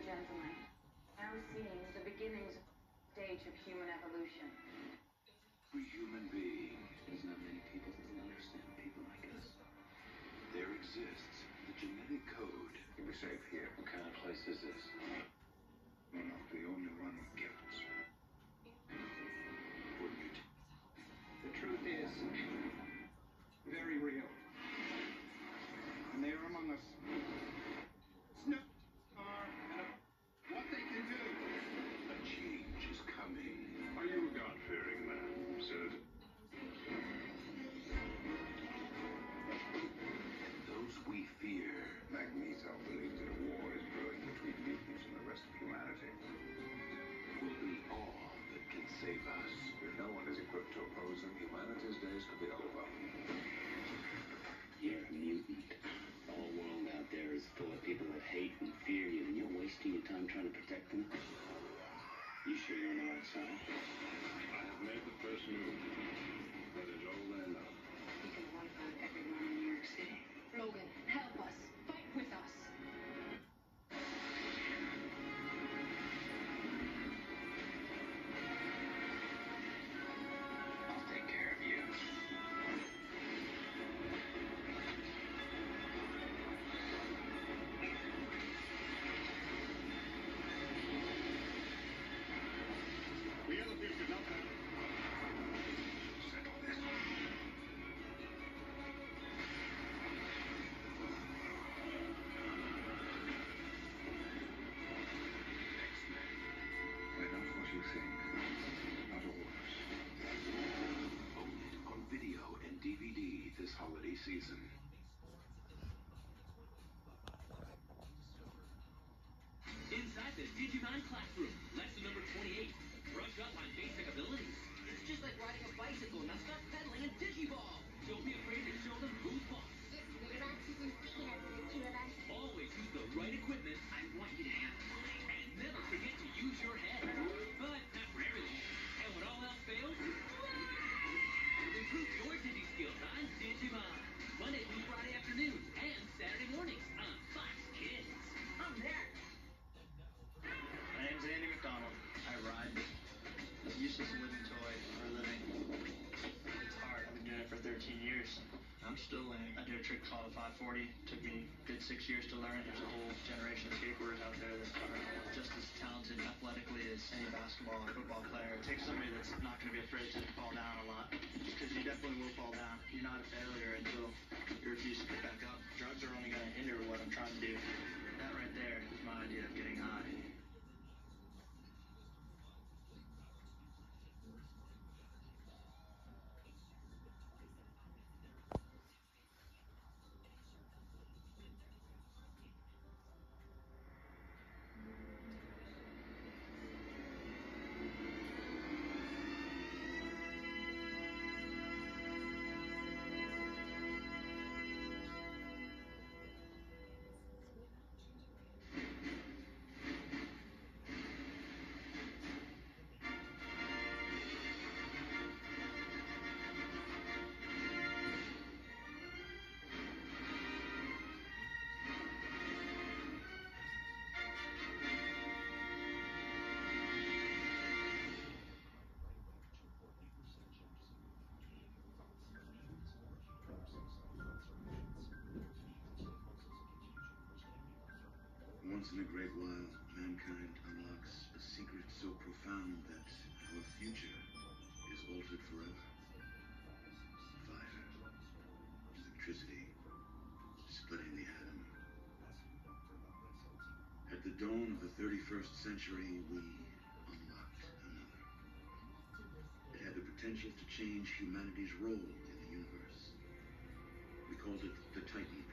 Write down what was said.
gentlemen, now seeing the beginnings stage of human evolution. We're human beings. There's not many people that will understand people like us. There exists the genetic code. You'll be safe here. What kind of place is this? We're not the only one with gifts. Wouldn't you? The truth is very real. And they are among us. Snow are and what they can do. A change is coming. Are you a God-fearing man, sir? Those we fear Magneto believes that a war is brewing between mutants and the rest of humanity. will be all that can save us. If no one is equipped to oppose him, humanity's days could be over. You're a mutant. The whole world out there is full of people that hate and fear you, and you're wasting your time trying to protect them? You sure you're on the right side? I have made the first move. That is all I know. We can wipe out everyone in New York City. Logan, help us. Fight with us. I'll take care of you. The other people did not have. Settle this. We're not what you think. Not always. Own it on video and DVD this holiday season. Inside the Digimon Classroom, lesson number 28. Brush up on basic abilities. It's just like riding a bicycle, now start pedaling a Digiball. Don't be afraid to show them who's boss. Always use the right equipment. I want you to have fun. And never forget to use your head. But not for everything. And when all else fails, improve your Digi skills on Digimon. Monday through Friday afternoons and Saturday mornings on Fox Kids. I'm there. My name's Andy McDonald. I ride a useless living toy for a living. It's hard. I've been doing it for 13 years. I'm still learning. I do a trick called a 540. Took me a good 6 years to learn. There's a whole generation of skateboarders out there that are just as talented athletically as any basketball or football player. It takes somebody that's not going to be afraid to fall down a lot, because you definitely will fall down. You're not a failure until you refuse to get back up. Drugs are only going to hinder what I'm trying to do. That right there is my idea of getting high. Once in a great while, mankind unlocks a secret so profound that our future is altered forever. Fire, electricity, splitting the atom. At the dawn of the 31st century, we unlocked another. It had the potential to change humanity's role in the universe. We called it the Titan